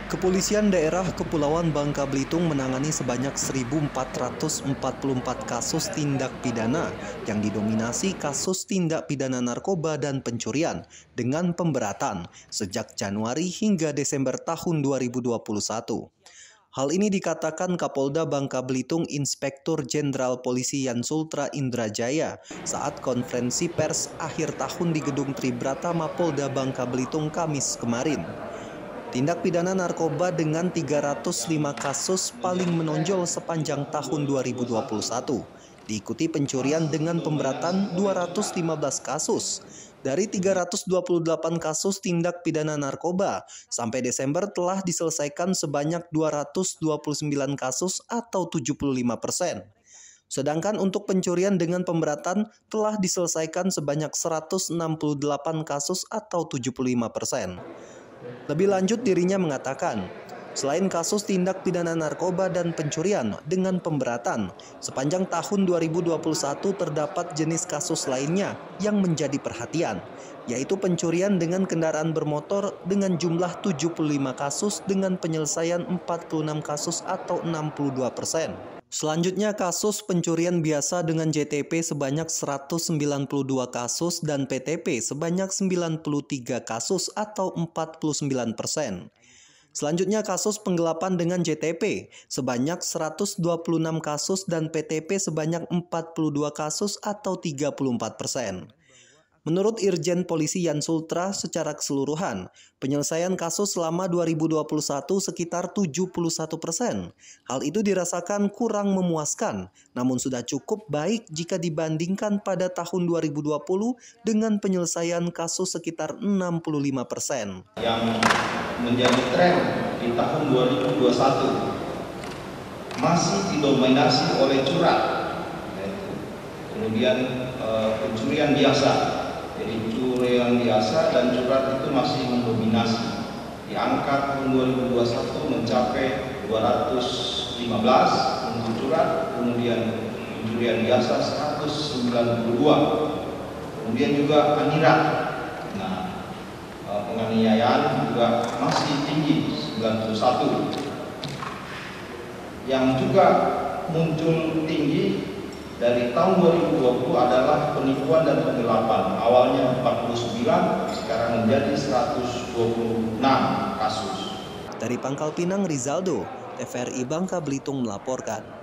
Kepolisian Daerah Kepulauan Bangka Belitung menangani sebanyak 1.444 kasus tindak pidana yang didominasi kasus tindak pidana narkoba dan pencurian dengan pemberatan sejak Januari hingga Desember tahun 2021. Hal ini dikatakan Kapolda Bangka Belitung Inspektur Jenderal Polisi Yan Sultra Indrajaya saat konferensi pers akhir tahun di Gedung Tribrata Mapolda Bangka Belitung Kamis kemarin. Tindak pidana narkoba dengan 305 kasus paling menonjol sepanjang tahun 2021. Diikuti pencurian dengan pemberatan 215 kasus. Dari 328 kasus tindak pidana narkoba, sampai Desember telah diselesaikan sebanyak 229 kasus atau 75%. Sedangkan untuk pencurian dengan pemberatan telah diselesaikan sebanyak 168 kasus atau 75%. Lebih lanjut, dirinya mengatakan, selain kasus tindak pidana narkoba dan pencurian dengan pemberatan, sepanjang tahun 2021 terdapat jenis kasus lainnya yang menjadi perhatian, yaitu pencurian dengan kendaraan bermotor dengan jumlah 75 kasus dengan penyelesaian 46 kasus atau 62%. Selanjutnya kasus pencurian biasa dengan JTP sebanyak 192 kasus dan PTP sebanyak 93 kasus atau 49%. Selanjutnya kasus penggelapan dengan JTP sebanyak 126 kasus dan PTP sebanyak 42 kasus atau 34%. Menurut Irjen Polisi Yan Sultra, secara keseluruhan, penyelesaian kasus selama 2021 sekitar 71%. Hal itu dirasakan kurang memuaskan, namun sudah cukup baik jika dibandingkan pada tahun 2020 dengan penyelesaian kasus sekitar 65%. Yang menjadi tren di tahun 2021 masih didominasi oleh curang, kemudian pencurian biasa. Jadi pencurian biasa dan curang itu masih mendominasi. Di angka tahun 2021 mencapai 215 untuk curang, kemudian pencurian biasa 192. Kemudian juga penganiayaan. Nah, penganiayaan juga masih tinggi 91. Yang juga muncul tinggi dari tahun 2020 adalah penipuan dan penggelapan. Awalnya 49, sekarang menjadi 126 kasus. Dari Pangkal Pinang, Rizaldo, TVRI Bangka Belitung melaporkan.